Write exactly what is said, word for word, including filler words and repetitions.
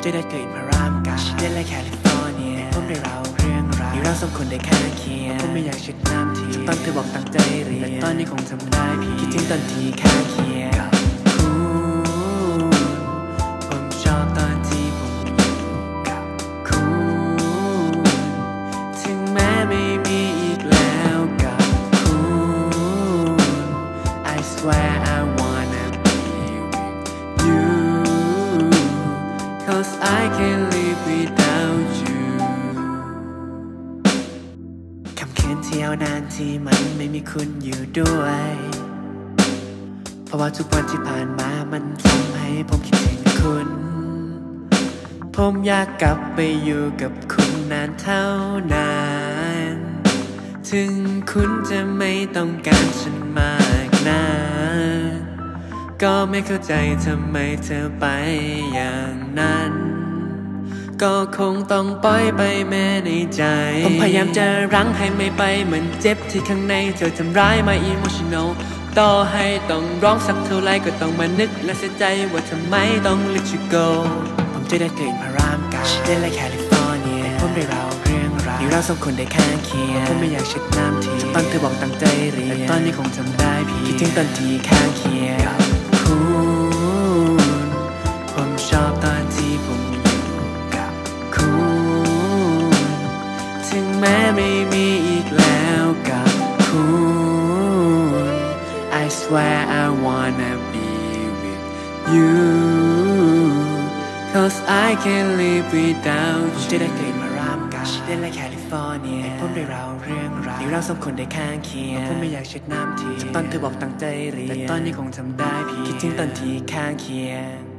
จะได้เกิดพารามกาเล่นและแคลิฟอร์เนียผมได้เราเรื่องราวที่เราสองคนได้ข้างเคียงผมไม่อยากเช็ดน้ำทีตอนเธอบอกตั้งใจเรียนแต่ตอนนี้คงทำได้พี่คิดถึงตอนที่ข้างเคียงผมชอบตอนที่ผมอยู่กับคุณถึงแม้ไม่มีอีกแล้วกับคุณ I swear I wanna be with you cause I can't live without you คำคืนที่ยาวนานที่มันไม่มีคุณอยู่ด้วยเพราะว่าทุกวันที่ผ่านมามันทำให้ผมคิดถึงคุณผมอยากกลับไปอยู่กับคุณนานเท่านานถึงคุณจะไม่ต้องการฉันมากนักก็ไม่เข้าใจทำไมเธอไปอย่างนั้นก็คงต้องปล่อยไปแม้ในใจผมพยายามจะรั้งให้ไม่ไปเหมือนเจ็บที่ข้างในเธอทำร้ายมา emotional ต่อให้ต้องร้องสักเท่าไรก็ต้องมานึกและเสียใจว่าทำไมต้อง let you go ผมจะได้เกิดพารามกาเล่นและแคลิฟอร์เนียผมได้เราเรื่องราวที่เราสองคนได้ข้างเคียงผมไม่อยากเช็ดน้ำทีตอนเธอบอกตั้งใจเรียนแต่ตอนนี้คงทำได้พี่คิดถึงตอนที่ข้างเคียงคุณผมชอบตอนที่ผมอยู่กับคุณถึงแม้ไม่มีอีกแล้วกับคุณ I swear I wanna be with you cause I can't live without you จะได้เกิดมารามกาเล่นและแคลิฟอร์เนียผมได้เราเรื่องราวที่เราสองคนได้ข้างเคียงผมไม่อยากเช็ดน้ำทีตอนเธอบอกตั้งใจเรียนแต่ตอนนี้คงทำได้พี่คิดถึงตอนที่ข้างเคียง